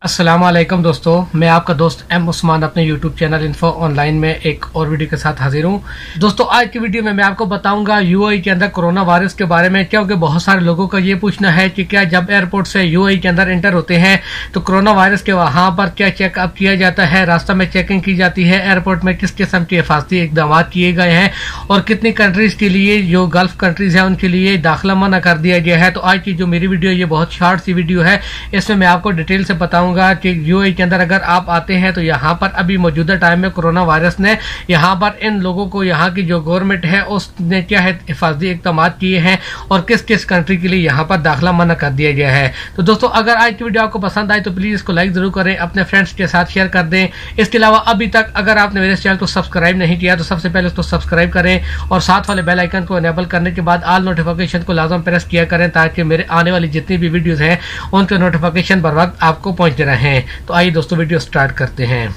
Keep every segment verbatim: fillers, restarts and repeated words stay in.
अस्सलाम वालेकुम दोस्तों, मैं आपका दोस्त एम उस्मान अपने यूट्यूब चैनल इन्फो ऑनलाइन में एक और वीडियो के साथ हाजिर हूँ। दोस्तों, आज की वीडियो में मैं आपको बताऊंगा यूएई के अंदर कोरोना वायरस के बारे में, क्योंकि बहुत सारे लोगों का ये पूछना है कि क्या जब एयरपोर्ट से यूएई के अंदर एंटर होते हैं तो कोरोना वायरस के वहां पर क्या चेकअप किया जाता है, रास्ता में चेकिंग की जाती है, एयरपोर्ट में किस किस्म के हिफाजती इकदाम किए गए हैं और कितनी कंट्रीज के लिए, जो गल्फ कंट्रीज है उनके लिए दाखिला मना कर दिया गया है। तो आज की जो मेरी वीडियो, ये बहुत शॉर्ट सी वीडियो है, इसमें मैं आपको डिटेल से बताऊंगा कि यूएई के अंदर अगर आप आते हैं तो यहाँ पर अभी मौजूदा टाइम में कोरोना वायरस ने यहाँ पर इन लोगों को, यहाँ की जो गवर्नमेंट है उसने क्या है हिफाजती इकदाम किए हैं और किस किस कंट्री के लिए यहाँ पर दाखिला मना कर दिया गया है। तो दोस्तों, अगर आज की वीडियो आपको पसंद आए तो प्लीज इसको लाइक जरूर करें, अपने फ्रेंड्स के साथ शेयर कर दें। इसके अलावा अभी तक अगर आपने मेरे चैनल को सब्सक्राइब नहीं किया तो सबसे पहले उसको सब्सक्राइब करें और साथ वाले बेल आइकन को इनेबल करने के बाद ऑल नोटिफिकेशन को लाजम प्रेस किया करें, ताकि मेरे आने वाली जितनी भी वीडियोस हैं उनके नोटिफिकेशन बर वक्त आपको पहुंचते रहें। तो आइए दोस्तों, वीडियो स्टार्ट करते हैं।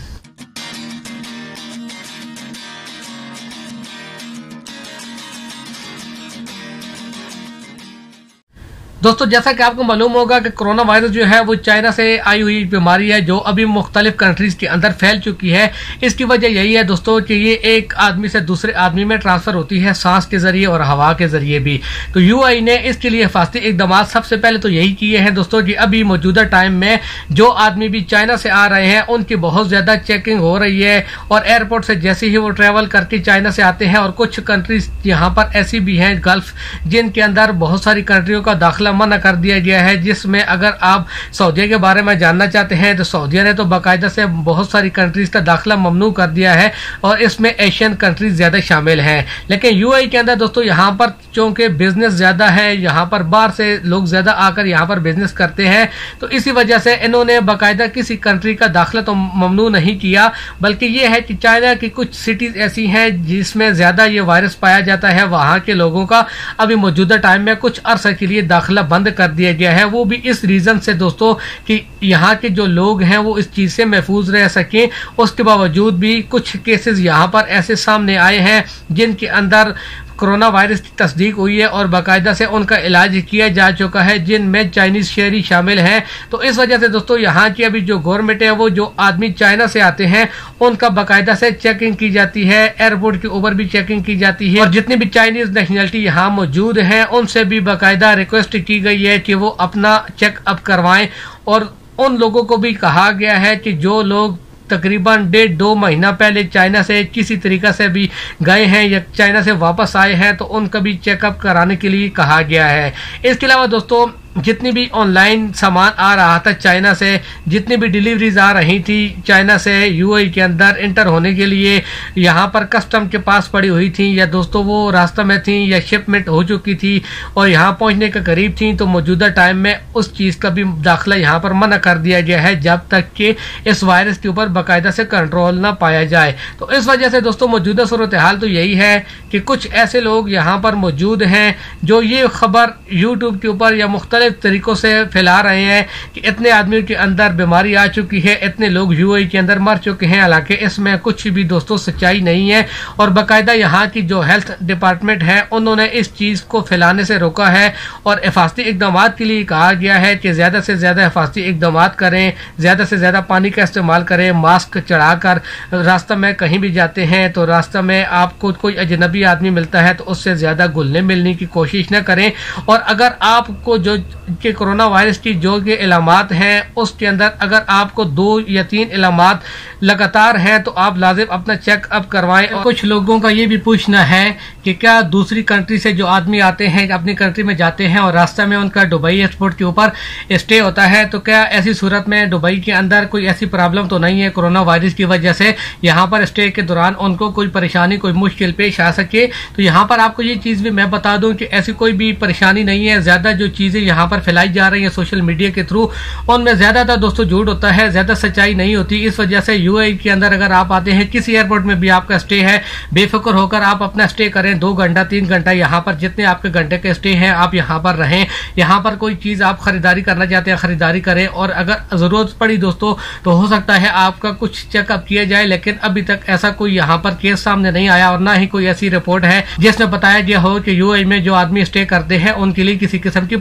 दोस्तों, जैसा कि आपको मालूम होगा कि कोरोना वायरस जो है वो चाइना से आई हुई बीमारी है जो अभी मुख्तलिफ कंट्रीज के अंदर फैल चुकी है। इसकी वजह यही है दोस्तों कि ये एक आदमी से दूसरे आदमी में ट्रांसफर होती है, सांस के जरिए और हवा के जरिए भी। तो यूएई ने इसके लिए हिफाजती इकदाम सबसे पहले तो यही किए हैं दोस्तों कि अभी मौजूदा टाइम में जो आदमी भी चाइना से आ रहे हैं उनकी बहुत ज्यादा चेकिंग हो रही है और एयरपोर्ट से जैसे ही वो ट्रेवल करके चाइना से आते हैं, और कुछ कंट्रीज यहाँ पर ऐसी भी हैं गल्फ जिनके अंदर बहुत सारी कंट्रियों का दाखिला मना कर दिया गया है, जिसमें अगर आप सऊदीया के बारे में जानना चाहते हैं तो सऊदीया ने तो बाकायदा से बहुत सारी कंट्रीज का दाखिला ममनू कर दिया है और इसमें एशियन कंट्रीज ज्यादा शामिल हैं। लेकिन यूएई के अंदर दोस्तों यहाँ पर चूंकि बिजनेस ज्यादा है, यहाँ पर बाहर से लोग ज्यादा आकर यहाँ पर बिजनेस करते हैं, तो इसी वजह से इन्होंने बाकायदा किसी कंट्री का दाखिला तो ममनू नहीं किया, बल्कि ये है कि चाइना की कुछ सिटीज ऐसी हैं जिसमें ज्यादा ये वायरस पाया जाता है, वहां के लोगों का अभी मौजूदा टाइम में कुछ अरसे के लिए दाखिला बंद कर दिया गया है। वो भी इस रीजन से दोस्तों कि यहाँ के जो लोग हैं वो इस चीज से महफूज रह सकें। उसके बावजूद भी कुछ केसेस यहाँ पर ऐसे सामने आए हैं जिनके अंदर कोरोना वायरस की तस्दीक हुई है और बाकायदा से उनका इलाज किया जा चुका है, जिनमें चाइनीज शहरी शामिल हैं। तो इस वजह से दोस्तों यहाँ की अभी जो गवर्नमेंट है वो जो आदमी चाइना से आते हैं उनका बाकायदा से चेकिंग की जाती है, एयरपोर्ट के ऊपर भी चेकिंग की जाती है और जितनी भी चाइनीज नेशनलिटी यहाँ मौजूद हैं उनसे भी बाकायदा रिक्वेस्ट की गई है कि वो अपना चेकअप करवाएं। और उन लोगों को भी कहा गया है कि जो लोग तकरीबन डेढ़ दो महीना पहले चाइना से किसी तरीका से भी गए हैं या चाइना से वापस आए हैं तो उनका भी चेकअप कराने के लिए कहा गया है। इसके अलावा दोस्तों, जितनी भी ऑनलाइन सामान आ रहा था चाइना से, जितनी भी डिलीवरीज आ रही थी चाइना से यूएई के अंदर एंटर होने के लिए, यहाँ पर कस्टम के पास पड़ी हुई थी या दोस्तों वो रास्ते में थी या शिपमेंट हो चुकी थी और यहाँ पहुँचने के करीब थी, तो मौजूदा टाइम में उस चीज़ का भी दाखिला यहाँ पर मना कर दिया गया है जब तक कि इस वायरस के ऊपर बाकायदा से कंट्रोल ना पाया जाए। तो इस वजह से दोस्तों मौजूदा सूरत हाल तो यही है कि कुछ ऐसे लोग यहाँ पर मौजूद हैं जो ये खबर यूट्यूब के ऊपर या मुख्तलिफ तरीकों से फैला रहे हैं कि इतने आदमियों के अंदर बीमारी आ चुकी है, इतने लोग यूएई के अंदर मर चुके हैं। हालांकि इसमें कुछ भी दोस्तों सच्चाई नहीं है और बाकायदा यहाँ की जो हेल्थ डिपार्टमेंट है उन्होंने इस चीज को फैलाने से रोका है और हिफाजती इकदाम के लिए कहा गया है कि ज्यादा से ज्यादा हिफाजती इकदाम करें, ज्यादा से ज्यादा पानी का इस्तेमाल करें, मास्क चढ़ाकर रास्ता में कहीं भी जाते हैं तो रास्ता में आपको कोई अजनबी आदमी मिलता है तो उससे ज्यादा घुलने मिलने की कोशिश न करें। और अगर आपको जो कि कोरोना वायरस की जो के इलामात हैं उसके अंदर अगर आपको दो या तीन इलामात लगातार हैं तो आप लाजिम अपना चेकअप करवाएं। और कुछ लोगों का ये भी पूछना है कि क्या दूसरी कंट्री से जो आदमी आते हैं अपनी कंट्री में जाते हैं और रास्ते में उनका दुबई एयरपोर्ट के ऊपर स्टे होता है, तो क्या ऐसी सूरत में दुबई के अंदर कोई ऐसी प्रॉब्लम तो नहीं है कोरोना वायरस की वजह से यहाँ पर स्टे के दौरान उनको कोई परेशानी, कोई मुश्किल पेश आ सके? तो यहाँ पर आपको ये चीज भी मैं बता दूं कि ऐसी कोई भी परेशानी नहीं है। ज्यादा जो चीजें यहाँ पर फैलाई जा रही है सोशल मीडिया के थ्रू, उनमें ज्यादातर दोस्तों झूठ होता है, ज्यादा सच्चाई नहीं होती। इस वजह से यूएई के अंदर अगर आप आते हैं, किसी एयरपोर्ट में भी आपका स्टे है, बेफिक्र होकर आप अपना स्टे करें, दो घंटा तीन घंटा यहाँ पर जितने आपके घंटे के स्टे हैं आप यहाँ पर रहें। यहाँ पर कोई चीज आप खरीदारी करना चाहते हैं खरीदारी करें, और अगर जरूरत पड़ी दोस्तों तो हो सकता है आपका कुछ चेकअप किया जाए। लेकिन अभी तक ऐसा कोई यहाँ पर केस सामने नहीं आया और ना ही कोई ऐसी रिपोर्ट है जिसमें बताया गया हो कि यूएई में जो आदमी स्टे करते हैं उनके लिए किसी किस्म की परेशानी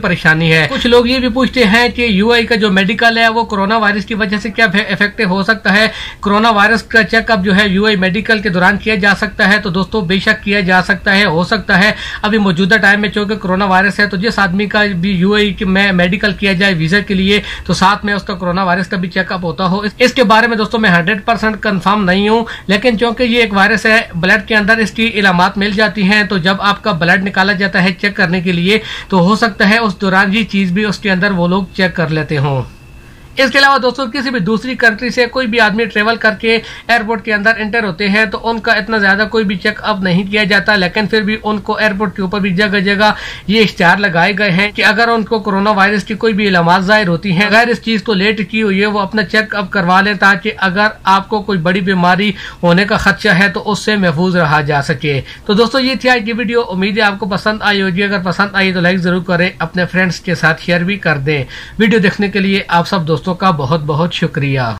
है। कुछ लोग ये भी पूछते हैं कि यूएई का जो मेडिकल है वो कोरोना वायरस की वजह से क्या इफेक्टिव हो सकता है, कोरोना वायरस का चेकअप जो है यूएई मेडिकल के दौरान किया जा सकता है। तो दोस्तों बेशक किया जा सकता है, हो सकता है अभी मौजूदा टाइम में चूंकि कोरोना वायरस है तो जिस आदमी का भी यूएई में मेडिकल किया जाए वीजा के लिए तो साथ में उसका कोरोना वायरस का भी चेकअप होता हो। इसके बारे में दोस्तों मैं हंड्रेड परसेंट कन्फर्म नहीं हूँ, लेकिन चूंकि ये एक वायरस है, ब्लड के अंदर इसकी इलामात मिल जाती हैं, तो जब आपका ब्लड निकाला जाता है चेक करने के लिए तो हो सकता है उस दौरान ये चीज भी उसके अंदर वो लोग चेक कर लेते हों। इसके अलावा दोस्तों किसी भी दूसरी कंट्री से कोई भी आदमी ट्रेवल करके एयरपोर्ट के अंदर एंटर होते हैं तो उनका इतना ज्यादा कोई भी चेकअप नहीं किया जाता, लेकिन फिर भी उनको एयरपोर्ट के ऊपर भी जगह जगह ये इश्तिहार लगाए गए हैं कि अगर उनको कोरोना वायरस की कोई भी इलामात जाहिर होती हैं, अगर इस चीज को लेट की हुई है वो अपना चेकअप करवा लें ताकि अगर आपको कोई बड़ी बीमारी होने का खदशा है तो उससे महफूज रहा जा सके। तो दोस्तों ये थी आज की वीडियो, उम्मीद है आपको पसंद आई होगी। अगर पसंद आई तो लाइक जरूर करें, अपने फ्रेंड्स के साथ शेयर भी कर दें। वीडियो देखने के लिए आप सब दोस्तों का बहुत बहुत शुक्रिया।